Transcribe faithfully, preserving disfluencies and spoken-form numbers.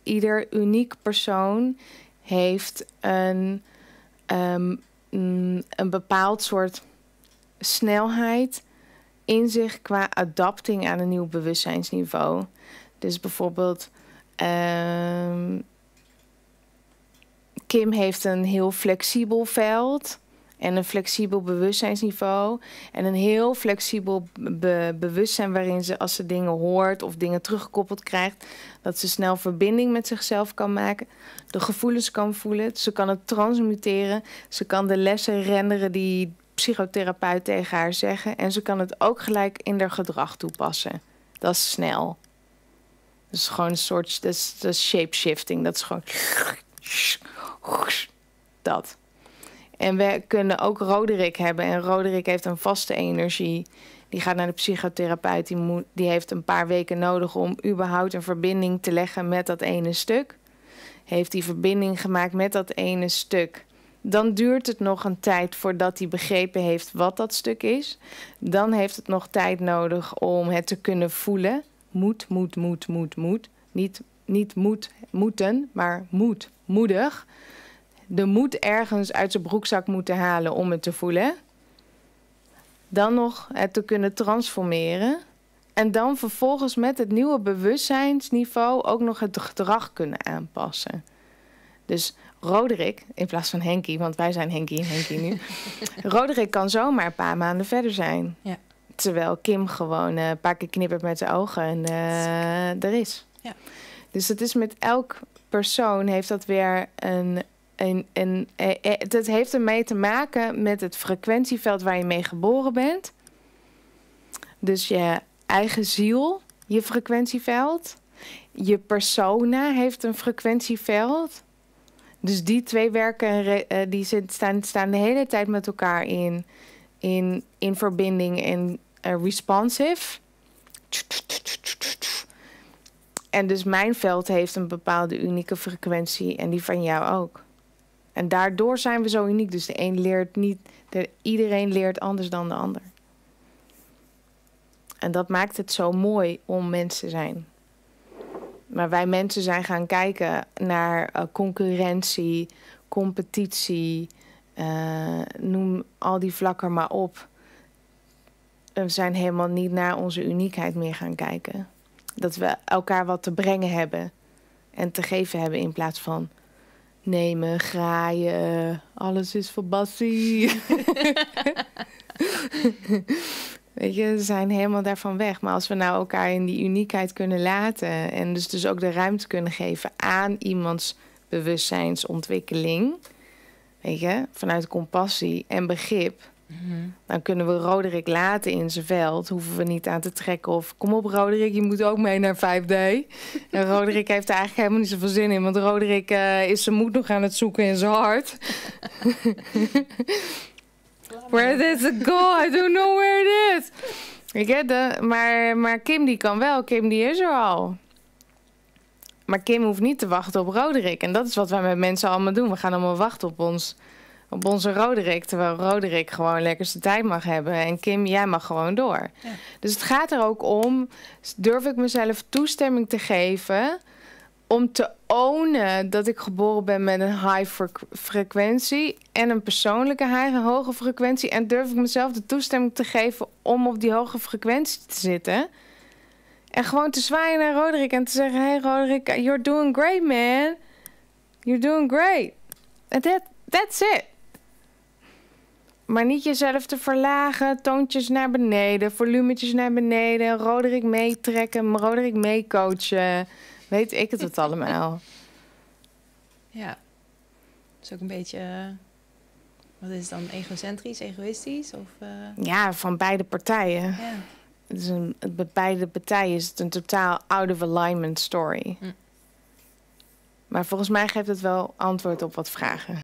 ieder uniek persoon heeft een, um, een bepaald soort snelheid in zich qua adapting aan een nieuw bewustzijnsniveau. Dus bijvoorbeeld Um, Kim heeft een heel flexibel veld en een flexibel bewustzijnsniveau en een heel flexibel be- bewustzijn waarin ze, als ze dingen hoort of dingen teruggekoppeld krijgt, dat ze snel verbinding met zichzelf kan maken, de gevoelens kan voelen, ze kan het transmuteren, ze kan de lessen renderen die psychotherapeut tegen haar zeggen en ze kan het ook gelijk in haar gedrag toepassen. Dat is snel. Dat is gewoon een soort, dat is, dat is shape-shifting. Dat is gewoon dat. En we kunnen ook Roderick hebben. En Roderick heeft een vaste energie. Die gaat naar de psychotherapeut. Die, moet, die heeft een paar weken nodig om überhaupt een verbinding te leggen met dat ene stuk. Heeft die verbinding gemaakt met dat ene stuk. Dan duurt het nog een tijd voordat hij begrepen heeft wat dat stuk is. Dan heeft het nog tijd nodig om het te kunnen voelen. Moed, moed, moed, moed, moed. Niet, niet moed, moeten, maar moed, moedig. De moed ergens uit zijn broekzak moeten halen om het te voelen. Dan nog het te kunnen transformeren. En dan vervolgens met het nieuwe bewustzijnsniveau ook nog het gedrag kunnen aanpassen. Dus Roderick, in plaats van Henkie, want wij zijn Henkie en Henkie nu. Roderick kan zomaar een paar maanden verder zijn. Ja. Terwijl Kim gewoon uh, een paar keer knippert met zijn ogen en uh, er is. Ja. Dus het is met elk persoon heeft dat weer een... een, een, een, een het heeft ermee te maken met het frequentieveld waar je mee geboren bent. Dus je eigen ziel, je frequentieveld. Je persona heeft een frequentieveld. Dus die twee werken, uh, die zit, staan, staan de hele tijd met elkaar in, in, in verbinding en uh, responsive. En dus mijn veld heeft een bepaalde unieke frequentie en die van jou ook. En daardoor zijn we zo uniek. Dus de een leert niet, de, iedereen leert anders dan de ander. En dat maakt het zo mooi om mens te zijn. Maar wij mensen zijn gaan kijken naar uh, concurrentie, competitie, uh, noem al die vlakken maar op. We zijn helemaal niet naar onze uniekheid meer gaan kijken. Dat we elkaar wat te brengen hebben en te geven hebben in plaats van nemen, graaien, alles is voor Bassie. Weet je, we zijn helemaal daarvan weg. Maar als we nou elkaar in die uniekheid kunnen laten en dus, dus ook de ruimte kunnen geven aan iemands bewustzijnsontwikkeling, weet je, vanuit compassie en begrip, mm-hmm. dan kunnen we Roderick laten in zijn veld. Hoeven we niet aan te trekken of kom op Roderick, je moet ook mee naar vijf D. En Roderick heeft er eigenlijk helemaal niet zoveel zin in, want Roderick uh, is zijn moed nog aan het zoeken in zijn hart. Where did it go? I don't know where it is. Ik heb de, maar, maar Kim die kan wel. Kim die is er al. Maar Kim hoeft niet te wachten op Roderick. En dat is wat wij met mensen allemaal doen. We gaan allemaal wachten op, ons, op onze Roderick. Terwijl Roderick gewoon lekker zijn tijd mag hebben. En Kim, jij mag gewoon door. Ja. Dus het gaat er ook om, durf ik mezelf toestemming te geven om te ownen dat ik geboren ben met een high fre- frequentie en een persoonlijke high, hoge frequentie. En durf ik mezelf de toestemming te geven om op die hoge frequentie te zitten. En gewoon te zwaaien naar Roderick en te zeggen, hey Roderick, you're doing great, man. You're doing great. And that, that's it. Maar niet jezelf te verlagen, toontjes naar beneden, volumetjes naar beneden, Roderick meetrekken, Roderick meecoachen. Weet ik het wat allemaal. Ja. Dat is ook een beetje, uh, wat is het dan, egocentrisch, egoïstisch? Of, uh... Ja, van beide partijen. Ja. Het is een, bij beide partijen is het een totaal out of alignment story. Hm. Maar volgens mij geeft het wel antwoord op wat vragen.